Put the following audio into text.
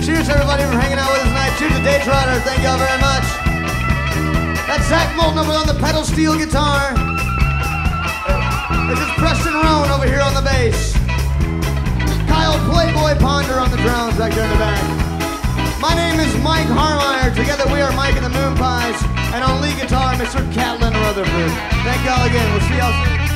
Cheers, everybody, for hanging out with us tonight. Cheers to Day Trotter. Thank y'all very much. That's Zach Moulton over on the pedal steel guitar. This is Preston Roan over here on the bass. Kyle Playboy Ponder on the drums back there in the back. My name is Mike Harmeyer. Together we are Mike and the Moonpies. And on lead guitar, Mr. Catlin Rutherford. Thank y'all again. We'll see y'all soon.